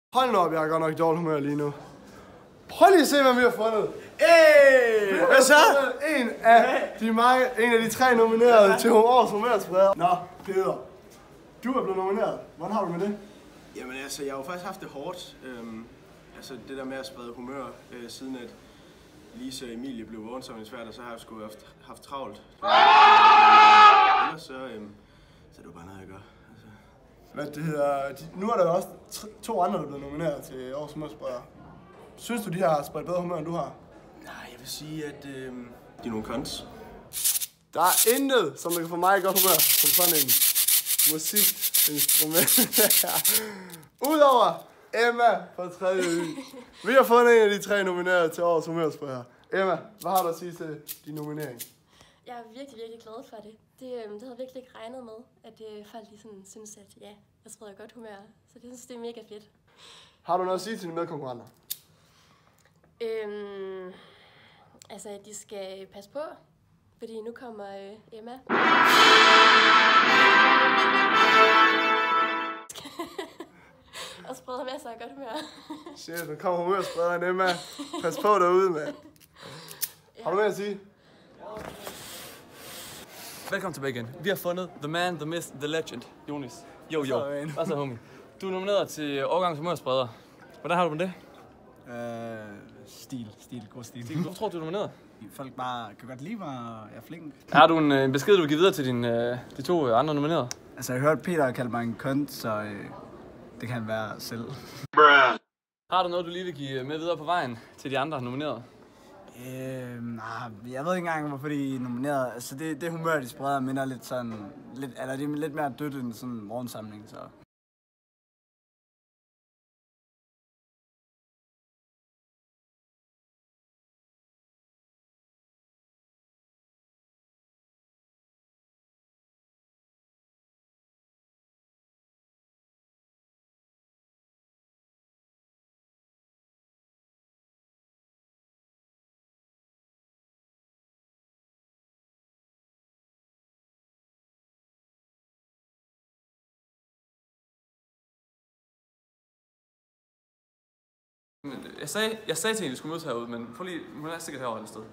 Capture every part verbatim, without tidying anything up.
Hold nu op, jeg er godt nok i dårlig humør lige nu. Prøv lige at se, hvad vi har fundet. Hey! Hvad så? En af de, mange, en af de tre nominerede til årets humørspreder. Nå, Peder. Du er blevet nomineret. Hvordan har du med det? Jamen altså, jeg har jo faktisk haft det hårdt. Øhm, altså det der med at sprede humør, øh, siden at Lise og Emilie blev vågensomningssvært, og så har jeg sgu haft, haft travlt. Ellers så, øhm, så er det jo bare noget, jeg gør. Altså. Hvad det hedder, nu er der jo også to andre, der er blevet nomineret til årets humørspreder. Synes du, de har spredt bedre humør, end du har? Nej, jeg vil sige, at øh, de er nogle cons. Der er intet, som der kan få mig i godt humør, som sådan en musikinstrument. Udover Emma fra tredje Y. Vi har fundet en af de tre nominerede til årets humørspreder. Emma, hvad har du at sige til din nominering? Jeg er virkelig, virkelig glad for det. Det, øh, det havde jeg virkelig ikke regnet med, at øh, folk lige sådan synes, at ja, jeg spreder godt humør. Så det synes det er mega fedt. Har du noget at sige til dine medkonkurrenter? Øhm, altså, at de skal passe på, fordi nu kommer øh, Emma. Og spreder masser af godt humør. Shit, nu kommer humørsprederen Emma. Pas på derude, mand. Ja. Har du mere at sige? Velkommen tilbage igen. Vi har fundet The Man, The Myth, The Legend. Jonas. Jo, jo. Hvad så, homie? Du er nomineret til årgangs humørspreder. Hvordan har du med det? Øh, stil, stil, god stil. stil. Hvorfor tror du, du er nomineret? Folk bare kan godt lide mig, og jeg er flink. Har du en, en besked, du vil give videre til dine, de to andre nominerede? Altså, jeg har hørt Peter kalde mig en kunt, så øh, det kan være selv. Har du noget, du lige vil give med videre på vejen til de andre nominerede? Øh, nah, jeg ved ikke engang, hvorfor de er nomineret. Altså, det, det humør, de spreder, minder lidt sådan... Lidt, eller det er lidt mere dødt end sådan en morgensamling, så... Jeg sagde, jeg sagde til hende, at vi skulle mødes herude, men prøv lige, hun er sikkert herovre et sted.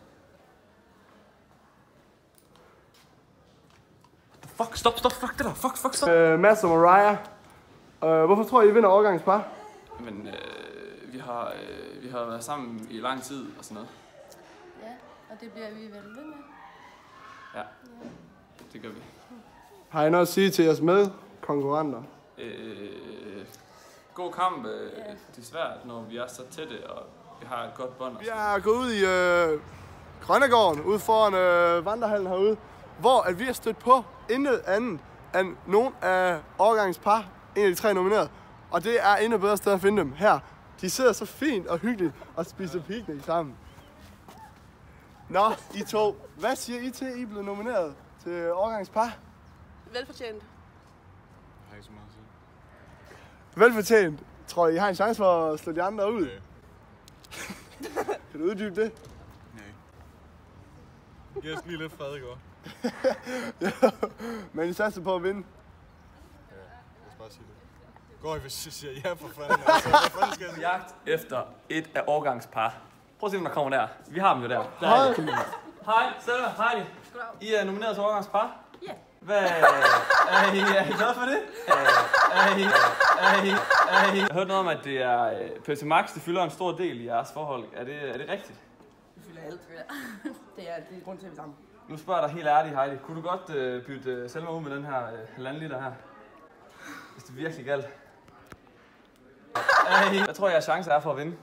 Fuck, stop, stop, fuck det der, fuck, fuck, stop. Øh, Mads og Mariah. Øh, hvorfor tror I, I vinder årgangens par? Men øh, vi, har, øh, vi har været sammen i lang tid og sådan noget. Ja, og det bliver vi vel ved med. Ja, det gør vi. Har I noget at sige til jeres medkonkurrenter? Øh, god kamp. Øh, Ja. Det er svært, når vi er så tætte, og vi har et godt bånd. Vi er gået ud i øh, Grønnegården, ude foran øh, vandrehallen herude, hvor at vi har stødt på intet andet end nogen af årgangens par, en af de tre nominerede. Og det er endnu bedre sted at finde dem her. De sidder så fint og hyggeligt og spiser picnic sammen. Nå, I to. Hvad siger I til, at I er blevet nomineret til årgangens par? Velfortjent. Jeg har ikke så meget at sige. Velfortjent. Tror I, I har en chance for at slå de andre ud? Nej. Kan du uddybe det? Nej. Giv os lige lidt fred i går. Ja, men I satser på at vinde. Ja, lad os bare sige det. Går I, hvis I siger ja for fanden. Altså, hvad fanden skal jeg sige? Jagt efter et af årgangens par. Prøv at se, om der kommer der. Vi har dem jo der. der Hej. er de. Hej, Selma, hej. I er nomineret til årgangens par? Ja. Hvad? Er I, er I glade for det? Er, er, I, er, I, er I? Jeg har hørt noget om, at det er Pepsi Max, det fylder en stor del i jeres forhold. Er det, er det rigtigt? Det fylder alt, ja. Det er, det er grund til, at vi er sammen. Nu spørger jeg dig helt ærligt, Heidi. Kunne du godt øh, bytte øh, Selma ud med den her øh, halvanden liter her? Hvis det virkelig galt. Er I? Hvad tror jeg, jeres chance er for at vinde?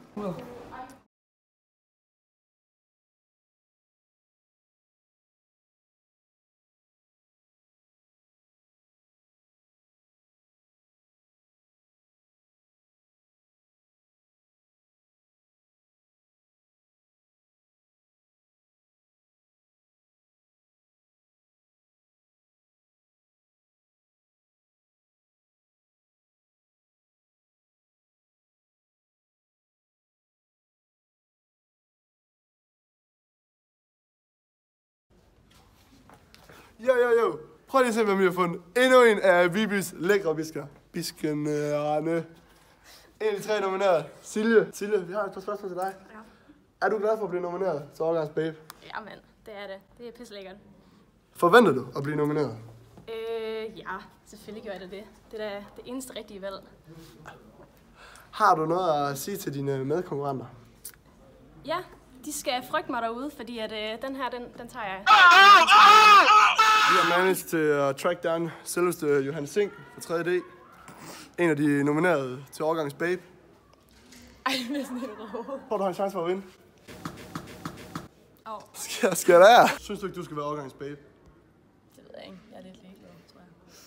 Jo, jo, jo. Prøv lige at se, hvad vi har fundet. Endnu en af Vibys lækre bisker. Biskenerne. En af de tre nominerede. Silje. Silje, vi har et par spørgsmål til dig. Ja. Er du glad for at blive nomineret til Årgangs Babe? Ja, mand. Det er det. Det er pisselækkert. Forventer du at blive nomineret? Øh, ja. Selvfølgelig gør jeg det det. Det er da det eneste rigtige valg. Har du noget at sige til dine medkonkurrenter? Ja, de skal frygte mig derude, fordi at øh, den her, den, den tager jeg. Vi har managed til at track down selveste Johan Sink fra tre D. En af de nominerede til Årgangs Babe. Ej, det er næsten helt rød. Tror du har en chance for at vinde? Åh, oh, Skal, skal der? Synes du ikke, du skal være Årgangs Babe? det ved jeg ikke. Jeg er lidt ligeglad, tror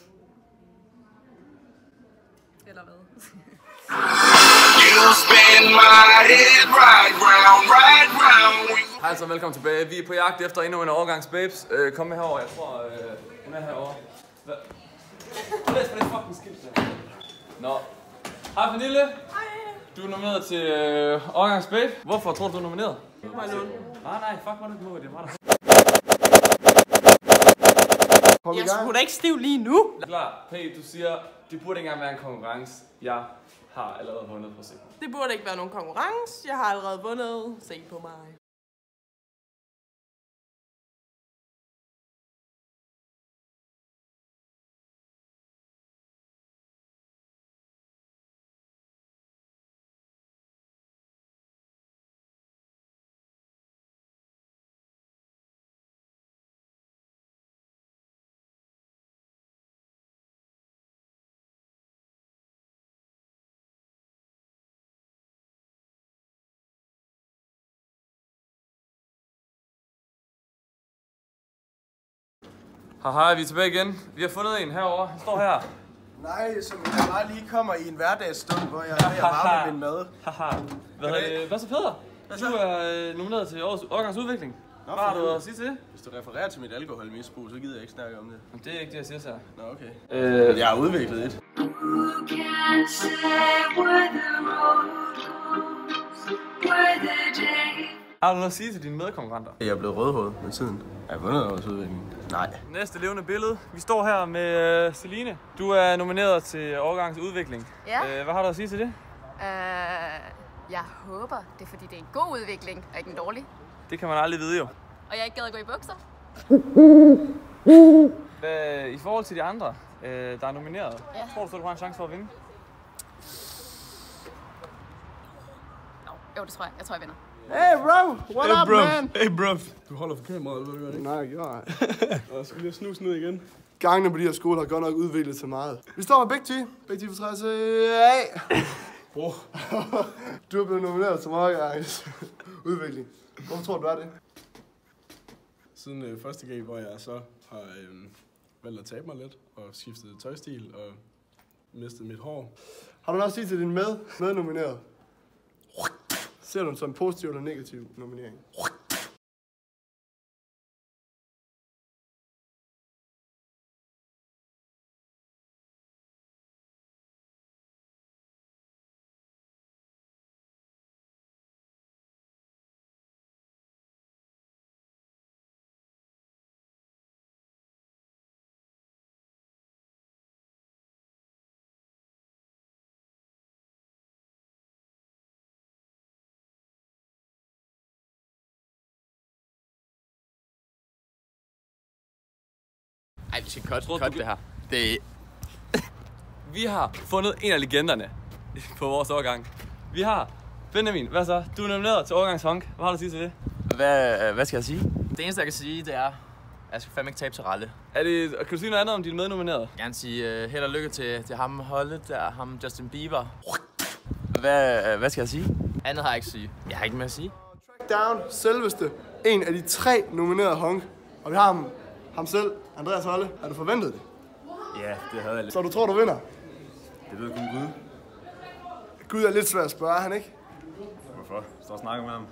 jeg. Eller hvad? Hej så, velkommen tilbage. Vi er på jagt efter endnu en Årgangs Babes. Øh, kom med herover. Jeg tror, øh, hun er herovre. Hvad? Læs på det fucking skilt der. Nå. Hej Pernille. Hej. Du er nomineret til øh, Årgangs Babe. Hvorfor tror du, du er nomineret? Bare lån. Nej, nej, fuck, hvor er det ikke det er mig, der... Kom i Jeg gang. skulle da ikke stiv lige nu. Klar, P, du siger, det burde ikke engang være en konkurrence. Jeg har allerede vundet på sig. Det burde ikke være nogen konkurrence. Jeg har allerede vundet. Se på mig. Haha, vi er tilbage igen. Vi har fundet en herovre. Han står her. Nej, som jeg bare lige kommer i en hverdagsstund, hvor jeg er ved at varme min mad. Haha. Hvad, øh, hvad så Peder? Du er øh, nomineret til årets Årgangs Udvikling. Hvad har du at sige til det? Hvis du refererer til mit alkoholmisbrug, så gider jeg ikke snakke om det. Jamen, det er ikke det, jeg siger så. Nå, okay. Øh, Jeg har udviklet et. har du noget at sige til dine medkonkurrenter? Jeg er blevet rødhåret med tiden. Jeg har vundet årets udvikling. Nej. Næste levende billede. Vi står her med uh, Celine. Du er nomineret til Årgangs Udvikling. Ja. Uh, hvad har du at sige til det? Øh, jeg håber, det er fordi, det er en god udvikling, og ikke en dårlig. Det kan man aldrig vide jo. Og jeg ikke gad at gå i bukser. Uh, I forhold til de andre, uh, der er nomineret, Ja. tror du så, du har en chance for at vinde? Jo, det tror jeg. Jeg tror, jeg vinder. Hey bro, what Hey up bro, man? hey bro. Du holder for kameraet, ved du godt, ikke? Nej, jeg gjorde ej. Og jeg skal lige snuse ned igen. Gangene på de her skoler har godt nok udviklet sig meget. Vi står med Big T. Big T for tres A. Bro. Du er blevet nomineret til Årgangs Udvikling. Hvorfor tror du, du er det? Siden øh, første gang, hvor jeg så har øh, valgt at tabe mig lidt, og skiftet tøjstil, og mistet mit hår. Har du noget at sige til din med, mednomineret? Ser du den som positiv eller negativ nominering? Ej, vi skal cut, cut det her. Det Vi har fundet en af legenderne på vores årgang. Vi har Benjamin, hvad så? Du er nomineret til Årgangs Honk. Hvad har du at sige til det? Hvad, hvad skal jeg sige? Det eneste, jeg kan sige, det er, at jeg skal fandme ikke tabe til Ralle. Er det, kan du sige noget andet om dine mednominerede? Jeg vil gerne sige uh, held og lykke til, til ham Holde, der ham Justin Bieber. Hvad, hvad skal jeg sige? Andet har jeg ikke at sige. Jeg har ikke mere at sige. Track down, selveste, en af de tre nominerede honk. Og vi har ham, ham selv, Andreas Holle. Har du forventet det? Ja, det havde jeg lidt. Så du tror, du vinder? Det ved kun Gud. Gud er lidt svært at spørge, er han ikke? Hvorfor? Står og snakker med ham.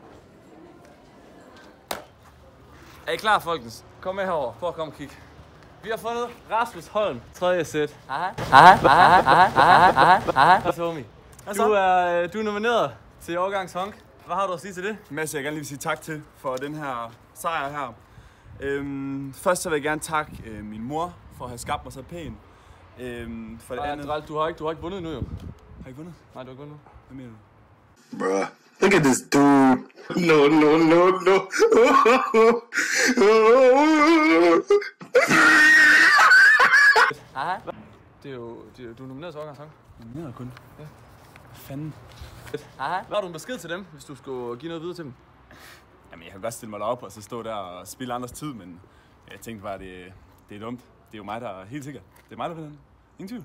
Er I klar, folkens? Kom med herover. Prøv at komme og kigge. Vi har fundet Rasmus Holm, tredje sæt. Hej. Hej, hej, hej, hej, hej, hej. Hej, Tommy. Du er, du er nomineret til Årgangs Honk. Hvad har du at sige til det? Mads, jeg gerne lige vil sige tak til for den her sejr her. Øhm, først så vil jeg gerne takke øh, min mor for at have skabt mig så pæn. Øhm, for det Ej, andet... du, du, har ikke, du har ikke vundet nu jo. Har I vundet? Nej, du har vundet. Hvad mener du? Bruh, look at this dude. No, no, no, no. Hej. Det er jo, det er jo, du er nomineret til årgangssang. Nomineret kun? Ja. Hvad fanden? Hej. Hvad har du en besked til dem, hvis du skulle give noget videre til dem? Jamen, jeg kan godt stille mig derop og så stå der og spille andres tid, men jeg tænkte bare, det, det er dumt. Det er jo mig, der er helt sikker. Det er mig, der vil den. Ingen tvivl.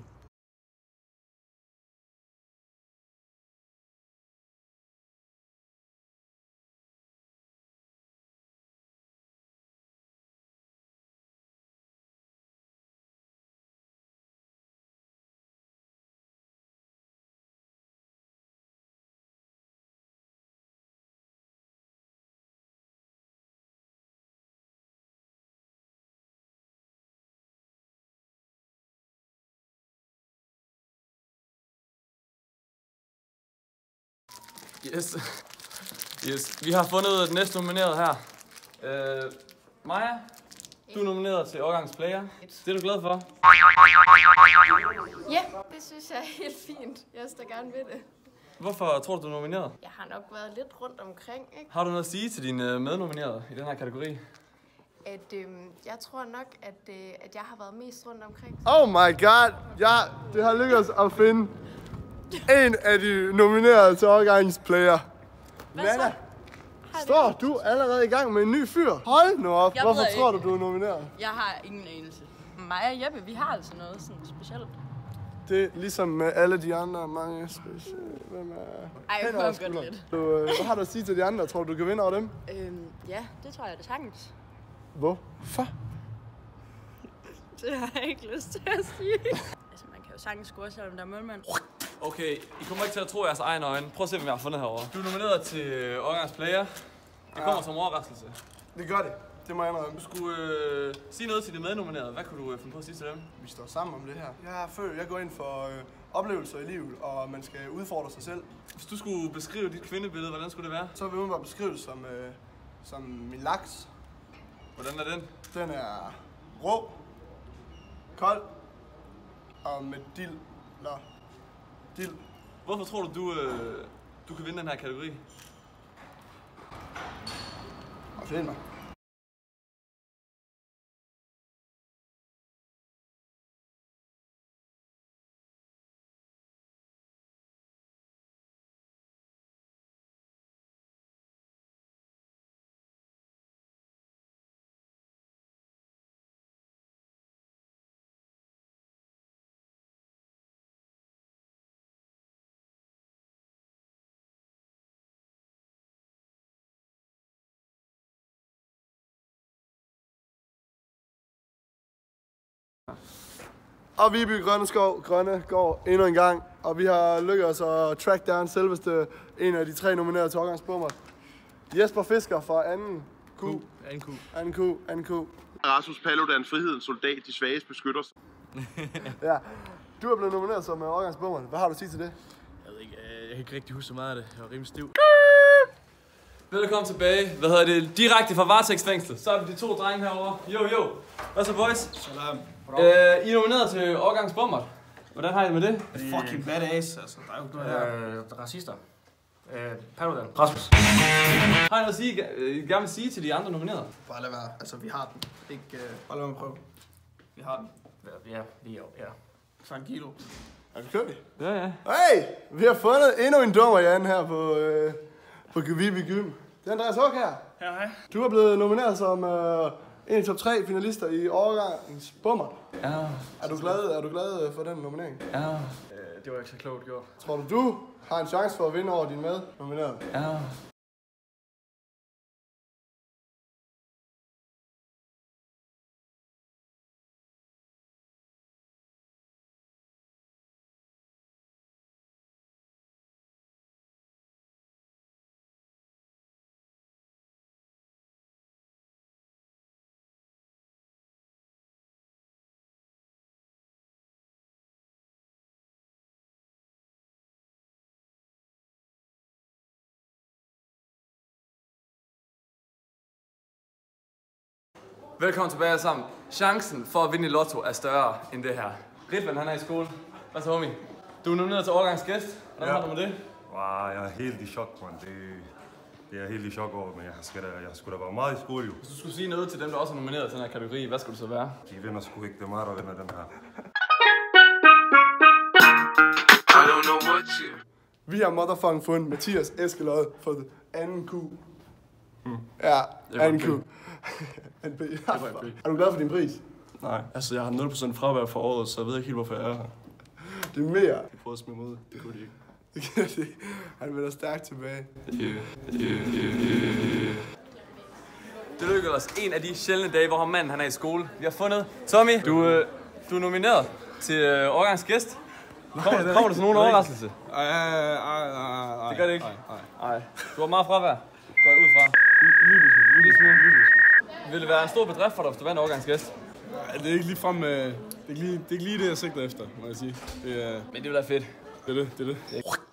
Yes. Yes. Vi har fundet den næste nomineret her. Uh, Maja, du er nomineret til årgangens player. Det er du glad for? Ja, det synes jeg er helt fint. Jeg står gerne ved det. Hvorfor tror du, du er nomineret? Jeg har nok været lidt rundt omkring, ikke? Har du noget at sige til dine mednominerede i den her kategori? At øhm, jeg tror nok, at, øh, at jeg har været mest rundt omkring. Oh my god! Ja, det har lykkedes at finde en af de nominerede til årgangens player. Nana, står du allerede i gang med en ny fyr? Hold nu op. Jeg Hvorfor ved tror ikke. du, du er nomineret? Jeg har ingen anelse. Mig og Jeppe, vi har altså noget sådan specielt. Det er ligesom med alle de andre mange specielle. Hvem er... Ej, Hen kom over godt skulderen. lidt. Du, øh, hvad har du at sige til de andre? Tror du, du kan vinde over dem? Øhm, ja, det tror jeg, det sagtens. Hvorfor? Det har jeg ikke lyst til at sige. Altså, man kan jo sagtens score, selvom der er målmand. Okay, I kommer ikke til at tro jeres egne øjne. Prøv at se, hvad jeg har fundet herovre. Du er nomineret til årgangens player. Det kommer ja. som overraskelse. Det gør det. Det må jeg indrømme. Du skulle øh, sige noget til de mednominerede. Hvad kunne du øh, finde på at sige til dem? Vi står sammen om det her. Jeg er født, jeg går ind for øh, oplevelser i livet, og man skal udfordre sig selv. Hvis du skulle beskrive dit kvindebillede, hvordan skulle det være? Så vil jeg umiddelbart beskrive det som, øh, som min laks. Hvordan er den? Den er rå, kold og med dild. Nå, dild. Hvorfor tror du, du, øh, du kan vinde den her kategori? Og find mig. Og Viby Grønneskov, Grønne går endnu en gang, og vi har lykkedes at track down selveste en af de tre nominerede til årgangsbummer. Jesper Fisker fra anden Q. Anden Q. Anden Q. Anden Q. Rasmus Paludan, frihedens soldat, de svages beskytter. Ja, du er blevet nomineret som årgangsbummer. Hvad har du at sige til det? Jeg ved ikke, jeg kan ikke rigtig huske så meget af det. Jeg var rimelig stiv. Velkommen tilbage. Hvad hedder det? Direkte fra varetægtsfængslet. Så er vi de to drenge herovre. Jo, jo. Hvad så, boys? Salam. Øh, I er nomineret til årgangsbomber. Hvordan har I det med det? Det er fucking badass, altså. Der er jo ikke noget her. Øh, racister. Øh, Paludan. Rasmus. Har I noget at sige, I gerne vil sige til de andre nominerede? Bare lad være. Altså, vi har den. Ikke, uh... bare lad mig prøve. Vi har den. Ja, vi er ja. Så en kilo. Er det kørt? Ja, ja. Hey! Vi har fundet endnu en dummer, Jan, her på, øh, på Viby Gym. Det er Andreas Hug her. Ja, hej. Du er blevet nomineret som øh, en af top tre finalister i årgangens bummer. Ja. Er du glad, er du glad for den nominering? Ja. Øh, det var ikke så klogt gjort. Tror du, du har en chance for at vinde over din mednominerede? Ja. Velkommen tilbage alle sammen. Chancen for at vinde i lotto er større end det her. Ritvan, han er i skole. Hvad så, homie? Du er nomineret til årgangsgæst. Hvordan Ja. har du med det? Wow, jeg er helt i chok, man. Det, det er helt i chok over, men jeg skal da, jeg skulle da være meget i skole, jo. Hvis du skulle sige noget til dem, der også er nomineret til den her kategori, hvad skulle det så være? De vinder sgu ikke, det er mig, der vinder den her. I don't know what you... Vi har motherfucking fundet Mathias Eskelod for det anden Q. Hmm. Ja, Det var anden en Q. B. En B. Det var en B. Er du glad for din pris? Nej, altså jeg har nul procent fravær for året, så jeg ved ikke helt, hvorfor jeg er her. Det er mere. De prøvede at smide mig ud, det kunne de ikke. Det kan det. Han vender stærkt tilbage. Det lykkedes os en af de sjældne dage, hvor manden han er i skole. Vi har fundet Tommy. Du, øh, du er nomineret til øh, årgangsgæst. Kommer, kommer der til nogen overraskelse? Nej, nej, nej, nej. Det gør det ikke? Nej, Nej. Du har meget fravær. Går jeg ud fra. Lille smule. Vil det være en stor bedrift for dig, hvis du var en årgangsgæst? Nej, det er ikke lige frem, øh, det er ikke lige, det er ikke lige det, jeg sigter efter, må jeg sige. Det er, Men det vil være fedt. Det er det, det er det.